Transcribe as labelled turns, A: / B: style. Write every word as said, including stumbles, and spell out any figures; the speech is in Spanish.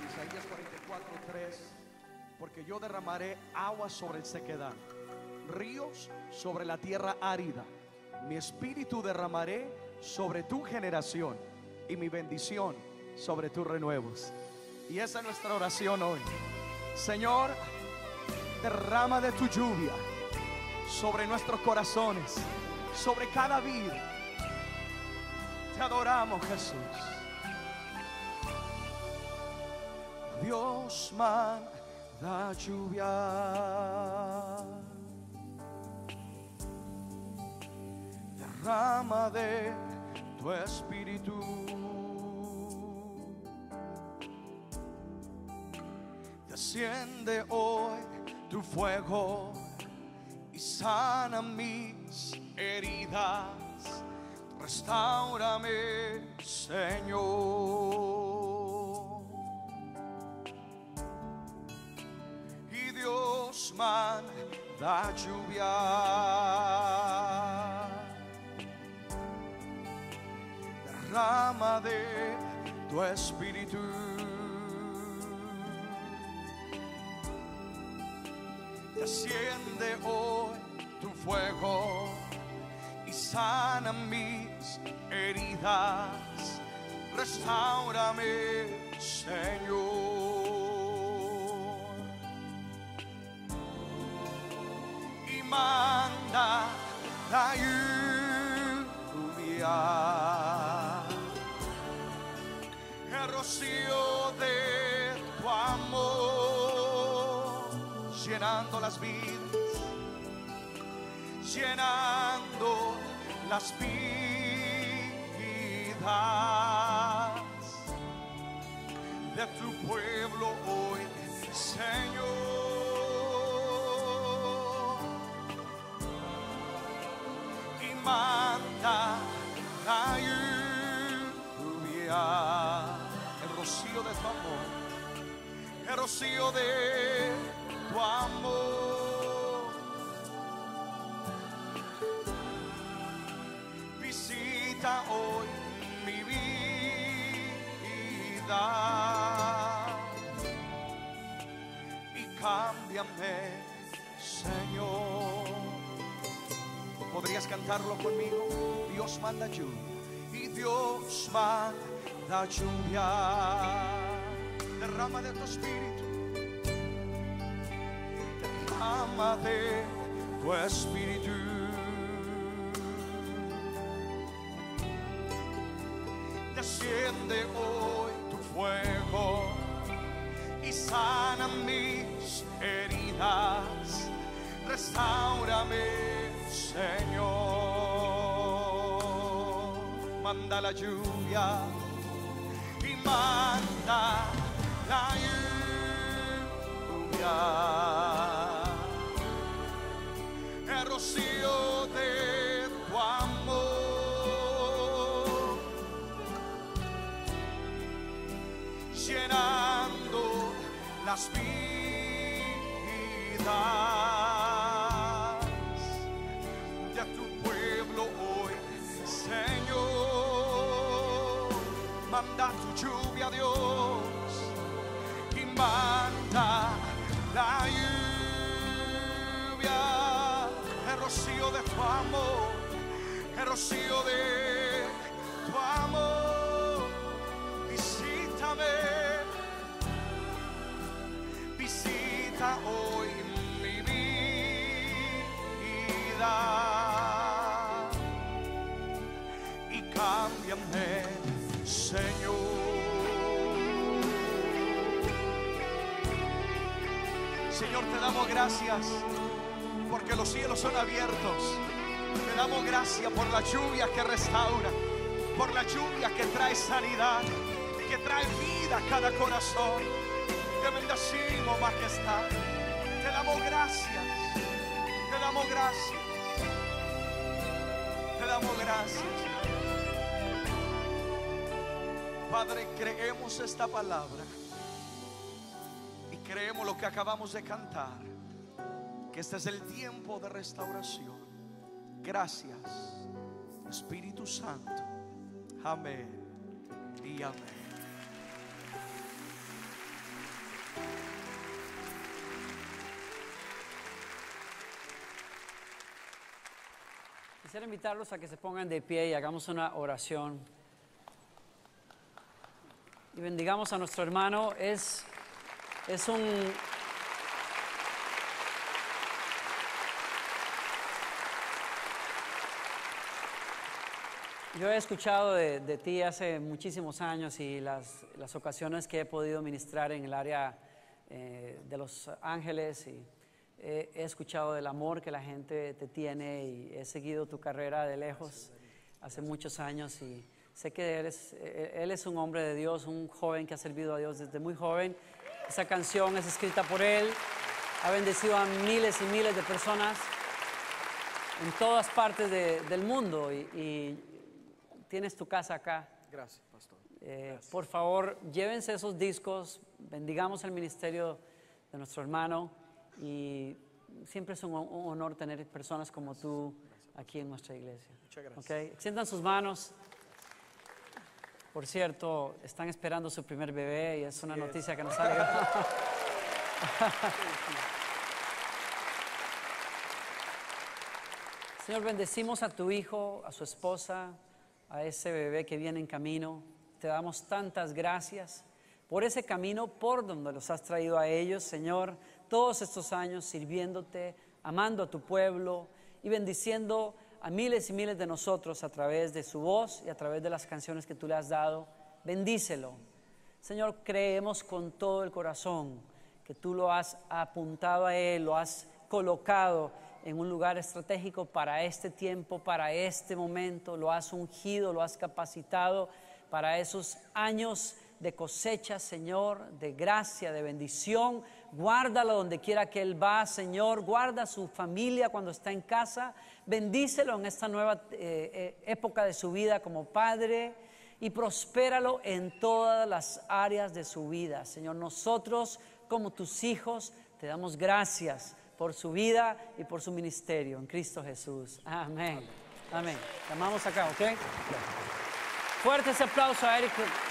A: Isaías cuarenta y cuatro, tres. Porque yo derramaré agua sobre el sequedal, ríos sobre la tierra árida. Mi espíritu derramaré sobre tu generación y mi bendición sobre tus renuevos. Y esa es nuestra oración hoy. Señor, derrama de tu lluvia sobre nuestros corazones, sobre cada vida. Te adoramos, Jesús. Dios, manda lluvia, derrama de tu espíritu, desciende hoy tu fuego y sana mis heridas. Restáurame, Señor. Y Dios manda lluvia, derrama de tu espíritu, desciende hoy tu fuego y sana mis heridas. Restáurame, Señor. Y manda la lluvia, el rocío de tu amor, llenando las vidas, llenando las vidas de tu pueblo hoy, Señor. Y manda la lluvia, el rocío de tu amor, el rocío de tu amor. Visita hoy mi vida y cámbiame, Señor. ¿Podrías cantarlo conmigo? Dios manda lluvia y Dios manda lluvia, derrama de tu espíritu, derrama de tu espíritu, desciende hoy tu fuego y sana mis heridas. Restáurame, Señor. Manda la lluvia y manda la lluvia, el rocío de tu amor, llenando las vidas de tu pueblo hoy, Señor. Manda tu lluvia, Dios, y manda la lluvia, el rocío de tu amor, el rocío de tu amor. Visítame, visita hoy mi vida y cámbiame, Señor. Señor, te damos gracias porque los cielos son abiertos. Te damos gracias por la lluvia que restaura, por la lluvia que trae sanidad, que trae vida a cada corazón. Te bendecimos, majestad. Te damos gracias. Te damos gracias. Te damos gracias. Padre, creemos esta palabra y creemos lo que acabamos de cantar, que este es el tiempo de restauración. Gracias, Espíritu Santo. Amén y amén.
B: Quisiera invitarlos a que se pongan de pie y hagamos una oración. Y bendigamos a nuestro hermano. Es, es un... Yo he escuchado de, de ti hace muchísimos años y las, las ocasiones que he podido ministrar en el área eh, de Los Ángeles y he, he escuchado del amor que la gente te tiene y he seguido tu carrera de lejos hace muchos años y sé que él es, él es un hombre de Dios, un joven que ha servido a Dios desde muy joven. Esa canción es escrita por él, ha bendecido a miles y miles de personas en todas partes de, del mundo y, y tienes tu casa acá.
A: Gracias, pastor.
B: Eh,
A: Gracias.
B: por favor, llévense esos discos, bendigamos el ministerio de nuestro hermano y siempre es un, un honor tener personas como tú aquí en nuestra iglesia.
A: Muchas gracias.
B: Okay. Extiendan sus manos. Por cierto, están esperando su primer bebé y es una noticia que nos alegra. Señor, bendecimos a tu hijo, a su esposa, a ese bebé que viene en camino. Te damos tantas gracias por ese camino por donde los has traído a ellos, Señor, todos estos años sirviéndote, amando a tu pueblo y bendiciendo a miles y miles de nosotros a través de su voz y a través de las canciones que tú le has dado. Bendícelo. Señor, creemos con todo el corazón que tú lo has apuntado a él, lo has colocado en un lugar estratégico para este tiempo, para este momento, lo has ungido, lo has capacitado para esos años de cosecha, Señor, de gracia, de bendición. Guárdalo donde quiera que él va, Señor, guarda a su familia cuando está en casa, bendícelo en esta nueva eh, época de su vida como padre y prospéralo en todas las áreas de su vida, Señor. Nosotros como tus hijos te damos gracias por su vida y por su ministerio en Cristo Jesús. Amén. Amén. Te amamos acá, ¿ok? Fuerte ese aplauso a Eric.